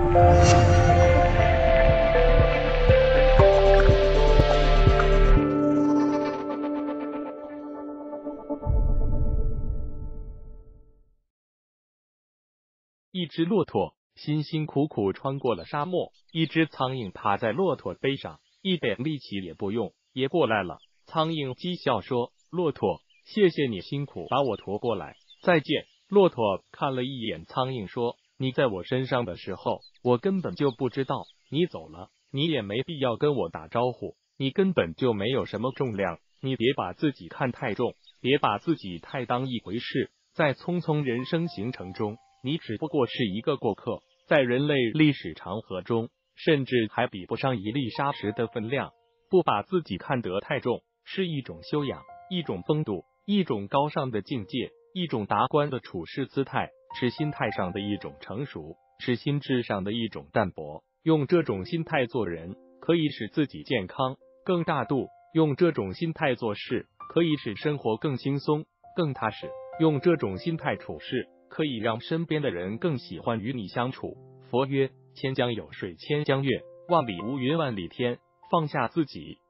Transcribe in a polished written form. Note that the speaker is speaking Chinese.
一只骆驼辛辛苦苦穿过了沙漠，一只苍蝇趴在骆驼背上，一点力气也不用，也过来了。苍蝇讥笑说：“骆驼，谢谢你辛苦把我驮过来，再见。”骆驼看了一眼苍蝇说：“你在我身上的时候，我根本就不知道，你走了，你也没必要跟我打招呼，你根本就没有什么重量，你别把自己看太重，别把自己太当一回事，在匆匆人生行程中，你只不过是一个过客，在人类历史长河中，甚至还比不上一粒沙石的分量。不把自己看得太重，是一种修养，一种风度，一种高尚的境界，一种达观的处事姿态，是心态上的一种成熟，是心智上的一种淡泊。用这种心态做人，可以使自己健康更大度；用这种心态做事，可以使生活更轻松更踏实；用这种心态处事，可以让身边的人更喜欢与你相处。佛曰：千江有水千江月，万里无云万里天。放下自己，